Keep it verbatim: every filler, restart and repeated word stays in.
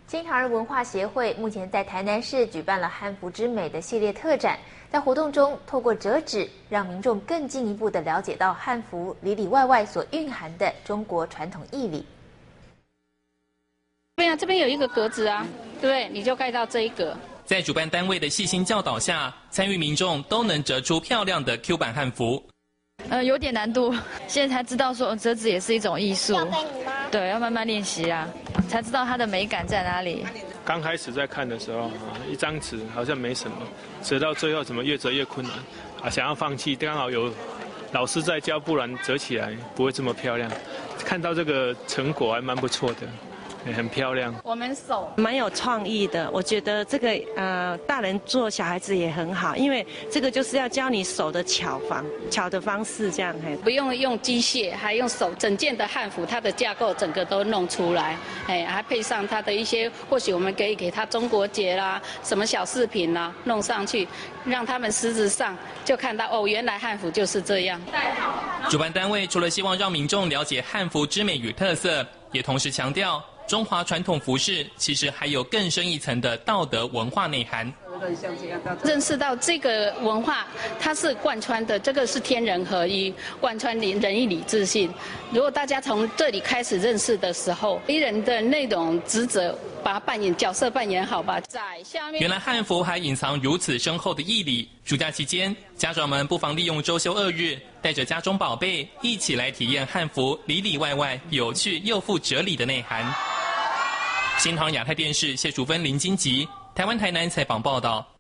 新唐人文化协会目前在台南市举办了汉服之美的系列特展，在活动中透过折纸，让民众更进一步的了解到汉服里里外外所蕴含的中国传统义理。 对啊，这边有一个格子啊，对不对？你就盖到这一格。 在主办单位的细心教导下，参与民众都能折出漂亮的 Q 版汉服。 呃，有点难度，现在才知道说折纸也是一种艺术。对，要慢慢练习啊，才知道它的美感在哪里。 刚开始在看的时候，一张纸好像没什么，折到最后怎么越折越困难啊，想要放弃，刚好有老师在教，不然折起来不会这么漂亮。看到这个成果还蛮不错的。也很漂亮， 我们手蛮有创意的。我觉得这个呃，大人做小孩子也很好，因为这个就是要教你手的巧方巧的方式，这样嘿。 不用用机械，还用手，整件的汉服它的架构整个都弄出来，哎，还配上它的一些，或许我们可以给它中国结啦，什么小饰品啦，弄上去，让他们实质上就看到哦，原来汉服就是这样。 主办单位除了希望让民众了解汉服之美与特色，也同时强调。中华传统服饰其实还有更深一层的道德文化内涵。 认识到这个文化，它是贯穿的，这个是天人合一，贯穿仁义礼智信。如果大家从这里开始认识的时候，一人的那种职责，把它扮演角色扮演好吧。在下面， 原来汉服还隐藏如此深厚的义理。暑假期间，家长们不妨利用周休二日，带着家中宝贝一起来体验汉服里里外外有趣又富哲理的内涵。新唐亚太电视谢淑芬、林金吉，台湾台南采访报道。